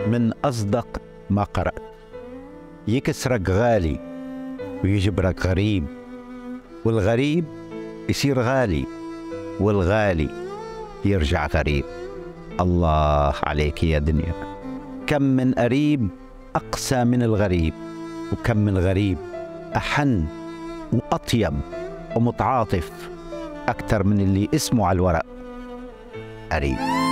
من أصدق ما قرأت. يكسرك غالي ويجبرك غريب، والغريب يصير غالي، والغالي يرجع غريب. الله عليك يا دنيا، كم من قريب أقسى من الغريب، وكم من غريب أحن وأطيب ومتعاطف أكثر من اللي اسمه على الورق قريب.